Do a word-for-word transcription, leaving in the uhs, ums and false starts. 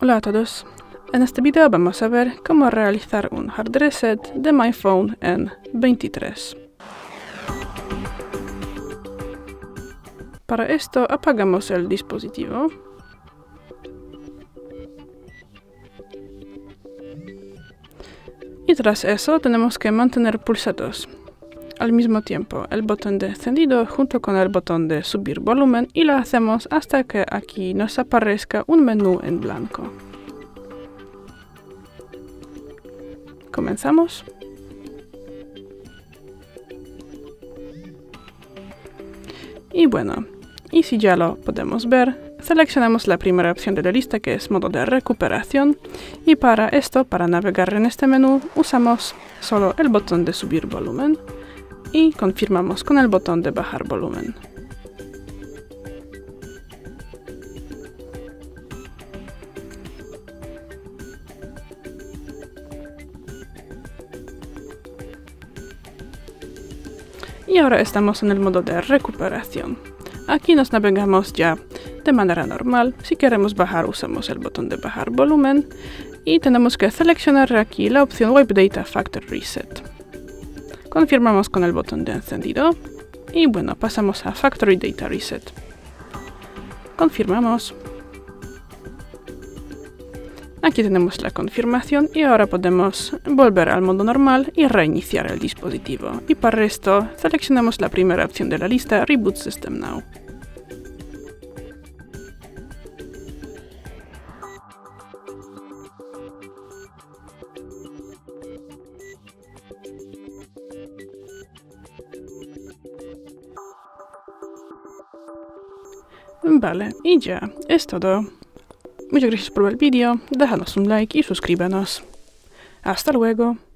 Hola a todos. En este video vamos a ver cómo realizar un hard reset de mi phone en veintitrés. Para esto apagamos el dispositivo. Y tras eso tenemos que mantener pulsados al mismo tiempo el botón de encendido junto con el botón de subir volumen y lo hacemos hasta que aquí nos aparezca un menú en blanco. Comenzamos. Y bueno, y si ya lo podemos ver, seleccionamos la primera opción de la lista, que es modo de recuperación, y para esto, para navegar en este menú, usamos solo el botón de subir volumen y confirmamos con el botón de bajar volumen. Y ahora estamos en el modo de recuperación. Aquí nos navegamos ya de manera normal. Si queremos bajar, usamos el botón de bajar volumen y tenemos que seleccionar aquí la opción Wipe Data Factory Reset. Confirmamos con el botón de encendido y bueno, pasamos a Factory Data Reset. Confirmamos. Aquí tenemos la confirmación y ahora podemos volver al modo normal y reiniciar el dispositivo. Y para esto seleccionamos la primera opción de la lista, Reboot System Now. Vale, y ya, es todo. Muchas gracias por ver el vídeo, déjanos un like y suscríbanos. Hasta luego.